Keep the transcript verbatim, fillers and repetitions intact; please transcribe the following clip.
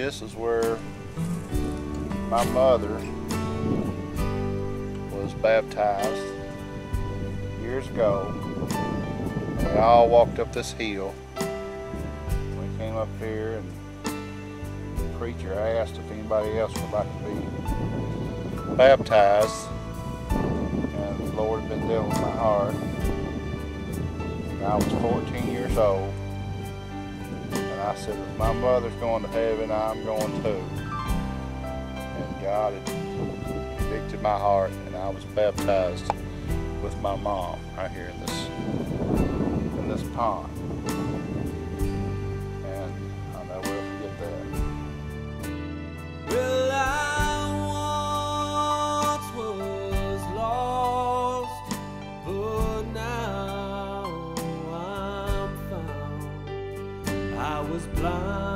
this is where my mother was baptized years ago. We all walked up this hill. We came up here and the preacher asked if anybody else would like to be baptized. And the Lord had been dealing with my heart. And I was fourteen years old. And I said, if my mother's going to heaven, I'm going too. And God had convicted my heart, and I was baptized with my mom right here in this in this pond. And I'll never forget that. Well, I once was lost, but now I'm found. I was blind,